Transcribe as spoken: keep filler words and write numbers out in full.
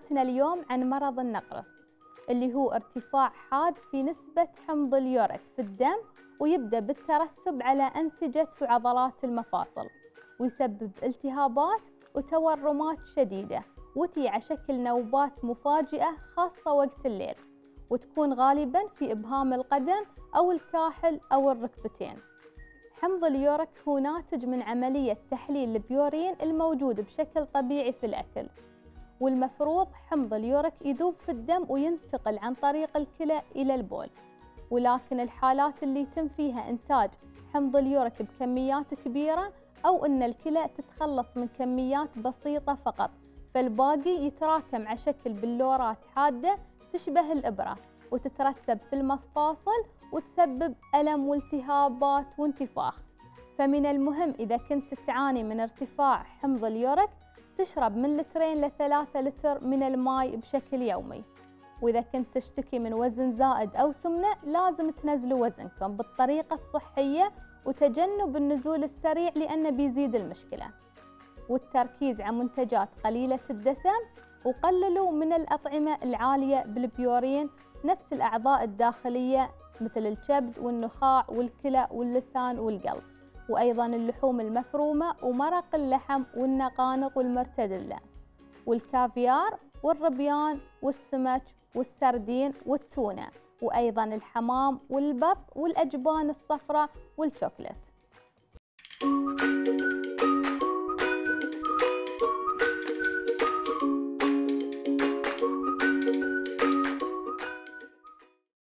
حلقتنا اليوم عن مرض النقرس، اللي هو ارتفاع حاد في نسبة حمض اليوريك في الدم، ويبدأ بالترسب على أنسجة وعضلات المفاصل، ويسبب التهابات وتورمات شديدة، وتي على شكل نوبات مفاجئة خاصة وقت الليل، وتكون غالباً في إبهام القدم أو الكاحل أو الركبتين. حمض اليوريك هو ناتج من عملية تحليل البيورين الموجود بشكل طبيعي في الأكل، والمفروض حمض اليوريك يذوب في الدم وينتقل عن طريق الكلى إلى البول. ولكن الحالات اللي يتم فيها إنتاج حمض اليوريك بكميات كبيرة، أو إن الكلى تتخلص من كميات بسيطة فقط، فالباقي يتراكم على شكل بلورات حادة تشبه الإبرة وتترسب في المفاصل وتسبب ألم والتهابات وانتفاخ. فمن المهم إذا كنت تعاني من ارتفاع حمض اليوريك تشرب من لترين لثلاثة لتر من الماء بشكل يومي. وإذا كنت تشتكي من وزن زائد أو سمنة لازم تنزلوا وزنكم بالطريقة الصحية وتجنب النزول السريع لأنه بيزيد المشكلة. والتركيز على منتجات قليلة الدسم، وقللوا من الأطعمة العالية بالبيورين نفس الأعضاء الداخلية مثل الكبد والنخاع والكلى واللسان والقلب، وأيضاً اللحوم المفرومة ومرق اللحم والنقانق والمرتدلة والكافيار والربيان والسمك والسردين والتونة، وأيضاً الحمام والبط والأجبان الصفراء والشوكولات.